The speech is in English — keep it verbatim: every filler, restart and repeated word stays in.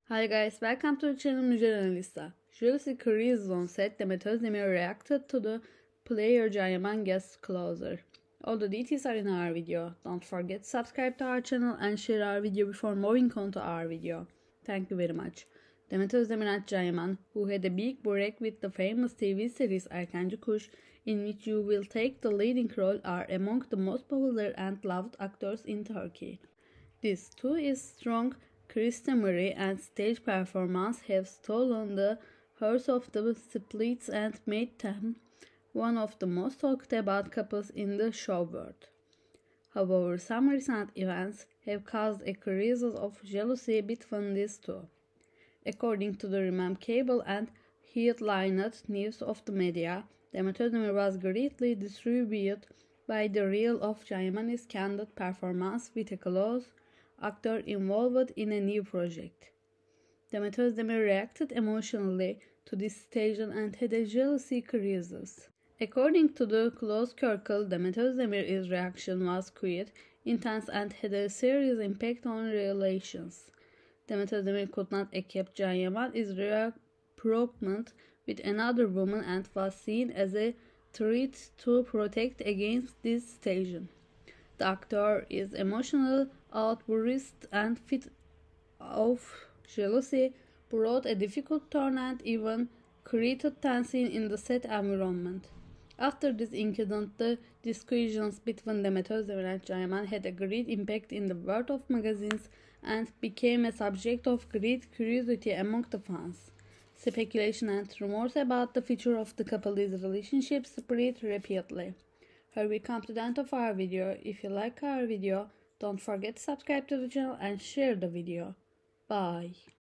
Hi guys, welcome to the channel Müjde Analista. Jealousy Careers on set, Demet Özdemir reacted to the player Jayaman gets closer. All the details are in our video. Don't forget to subscribe to our channel and share our video before moving on to our video. Thank you very much. Demet Özdemir and Jayaman, who had a big break with the famous T V series Erkenci Kuş, in which you will take the leading role, are among the most popular and loved actors in Turkey. This too is strong customary and stage performance have stolen the hearts of the splits and made them one of the most talked about couples in the show world. However, some recent events have caused a crisis of jealousy between these two. According to the Rememcable and headlined news of the media, Demet Özdemir was greatly distributed by the reel of Jayaman's candid performance with a close actor involved in a new project. Demet Özdemir reacted emotionally to this situation and had a jealousy crisis. According to the close circle, Demet Özdemir's reaction was quite intense and had a serious impact on relations. Demet Özdemir could not accept Jayaman's reapproachment with another woman and was seen as a threat to protect against this situation. The actor is emotional outburst and fit of jealousy brought a difficult turn and even created tension in the set environment. After this incident, the discussions between Demet Özdemir and Jayaman had a great impact in the world of magazines and became a subject of great curiosity among the fans. Speculation and rumors about the future of the couple's relationship spread rapidly. Here we come to the end of our video. If you like our video, don't forget to subscribe to the channel and share the video. Bye.